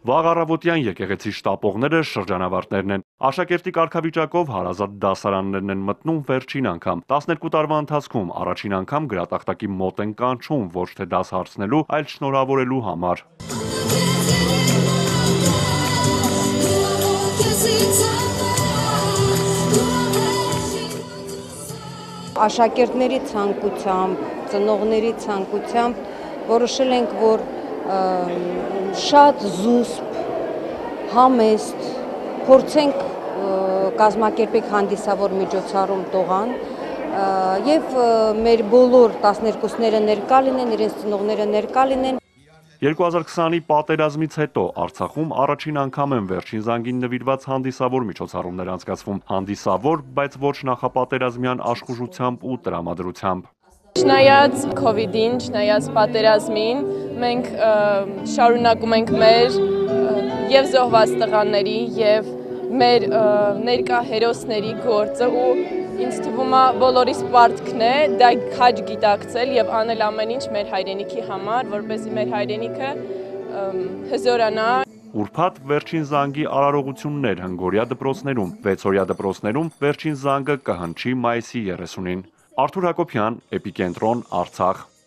Վաղ առավոտյան եկեղեցի շտապողները շրջանավարտներն են։ Աշակերտի կարգավիճակով հարազատ դասարաններն են մտնում վերջին անգամ։ 12 տարվա ընթացքում առաջին անգամ գրատախտակի մոտ են կանչում ոչ թե դաս հարցնելու, այլ շնորհավորելու համար։ Աշակերտների ցանկությամբ, ծնողների ցանկությամբ որոշել ենք, որ շատ զուսպ, համեստ, փորձենք կազմակերպենք հանդիսավոր միջոցառում տողան եւ մեր բոլոր 12-ները ներկա լինեն, իրենց ծնողները ներկա լինեն։ 2020-ի պատերազմից հետո Արցախում առաջին անգամ են վերջին զանգին նվիրված հանդիսավոր միջոցառումներ անցկացվում։ Հանդիսավոր, բայց ոչ նախապատերազմյան աշխուժությամբ ու տրամադրությամբ։ Չնայած COVID-ին, չնայած պատերազմին, մենք շարունակում ենք մեր եւ զոհված տղաների եւ մեր ներկա հերոսների գործը ու ինձ թվում է բոլորիս պարտքն է դա քաջ գիտակցել եւ անել ամեն ինչ մեր հայրենիքի համար, որպեսզի մեր հայրենիքը հզորանա։ Ուրբաթ վերջին զանգի արարողություններ Հնգորիա դպրոցներում, 6-օրյա դպրոցներում վերջին զանգը կհնչի մայիսի 30-ին։ Արթուր Հակոբյան, Էպիկենտրոն, Արցախ։